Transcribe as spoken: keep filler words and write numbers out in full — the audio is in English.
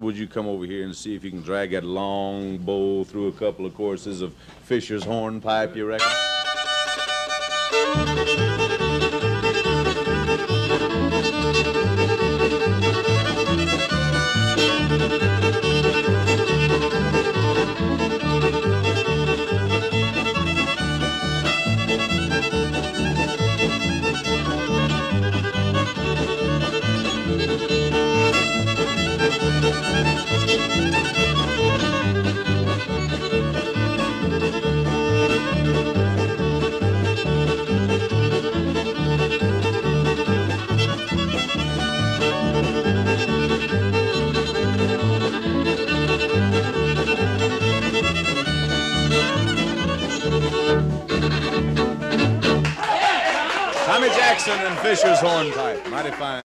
Would you come over here and see if you can drag that long bow through a couple of courses of Fisher's Hornpipe, you reckon? Tommy Jackson and Fisher's Hornpipe, mighty fine.